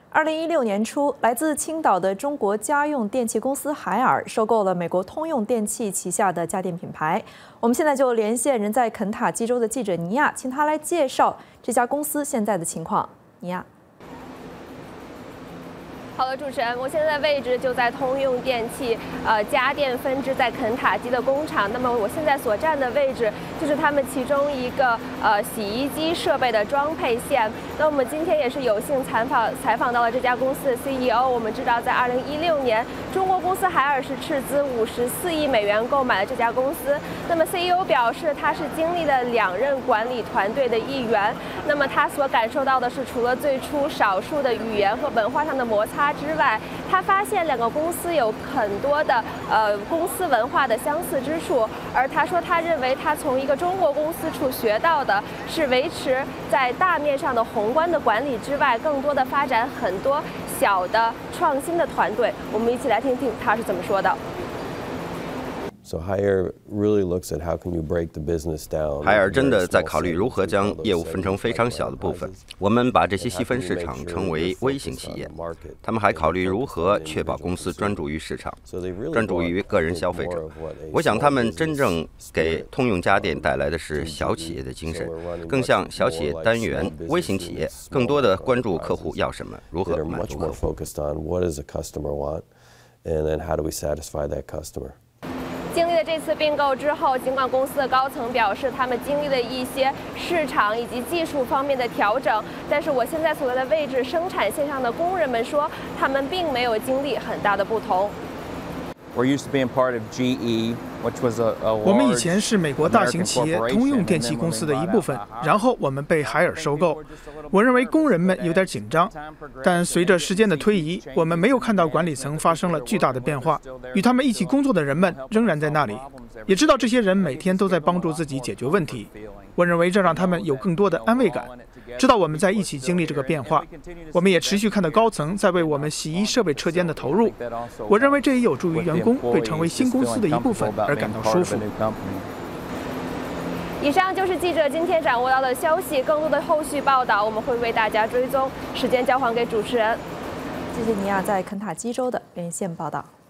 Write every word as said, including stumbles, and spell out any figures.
二零一六年初，来自青岛的中国家用电器公司海尔收购了美国通用电气旗下的家电品牌。我们现在就连线人在肯塔基州的记者尼亚，请他来介绍这家公司现在的情况。尼亚。 好的，主持人，我现在的位置就在通用电气呃家电分支在肯塔基的工厂。那么我现在所站的位置就是他们其中一个呃洗衣机设备的装配线。那我们今天也是有幸采访采访到了这家公司的 C E O。我们知道，在二零一六年，中国公司海尔是斥资五十四亿美元购买了这家公司。那么 C E O 表示，他是经历了两任管理团队的一员。那么他所感受到的是，除了最初少数的语言和文化上的摩擦 之外，他发现两个公司有很多的呃公司文化的相似之处，而他说，他认为他从一个中国公司处学到的是维持在大面上的宏观的管理之外，更多的发展很多小的创新的团队。我们一起来听听他是怎么说的。 So Haier really looks at how can you break the business down. 海尔真的在考虑如何将业务分成非常小的部分。我们把这些细分市场称为微型企业。他们还考虑如何确保公司专注于市场，专注于个人消费者。我想他们真正给通用家电带来的是小企业的精神，更像小企业单元、微型企业，更多的关注客户要什么，如何满足客户。 经历了这次并购之后，尽管公司的高层表示他们经历了一些市场以及技术方面的调整，但是我现在所在的位置，生产线上的工人们说，他们并没有经历很大的不同。 我们以前是美国大型企业通用电气公司的一部分，然后我们被海尔收购。我认为工人们有点紧张，但随着时间的推移，我们没有看到管理层发生了巨大的变化。与他们一起工作的人们仍然在那里，也知道这些人每天都在帮助自己解决问题。我认为这让他们有更多的安慰感，知道我们在一起经历这个变化。我们也持续看到高层在为我们洗衣设备车间的投入。我认为这也有助于员工 对成为新公司的一部分而感到舒服。 以上就是记者今天掌握到的消息，更多的后续报道我们会为大家追踪。时间交还给主持人， 谢谢尼亚在肯塔基州的连线报道。